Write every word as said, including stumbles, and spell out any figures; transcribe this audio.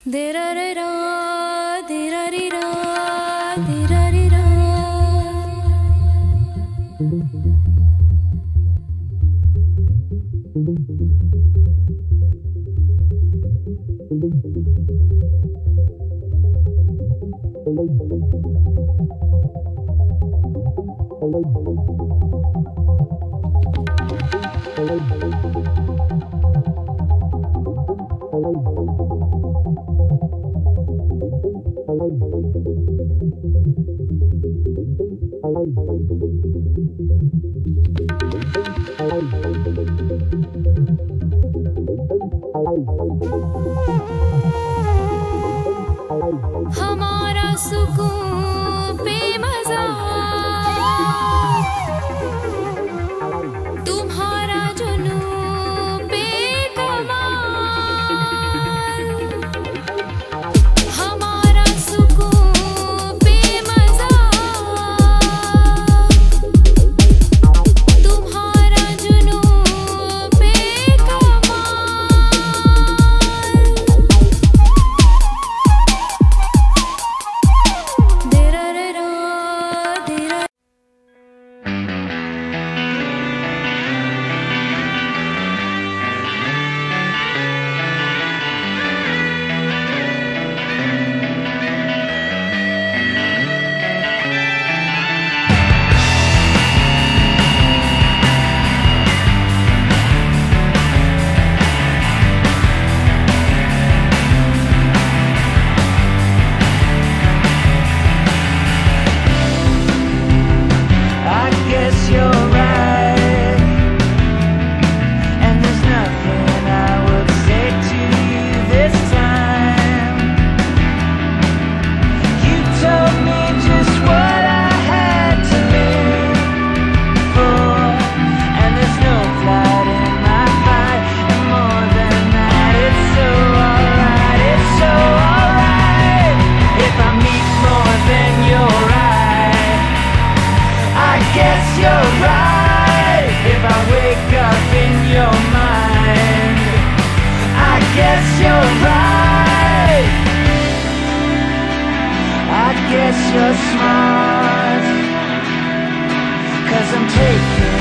Dee-ra-re-ra, dee-ra-re-ra, dee-ra-re-ra. हमारा सुकून बेमज़ा, तुम्हारा जुनून बेकमाल। हमारा सुकून बेमज़ा, तुम्हारा जुनून बेकमाल। दे-रा-रे-रा, दे-रा। I guess you're right, and there's nothing I would say to you this time. You told me just what I had to live for, and there's no flight in my fight, and more than that, it's so alright, it's so alright. If I meet more than you're right, I guess you're right. If I wake up in your mind, I guess you're right. I guess you're smart, 'cause I'm taking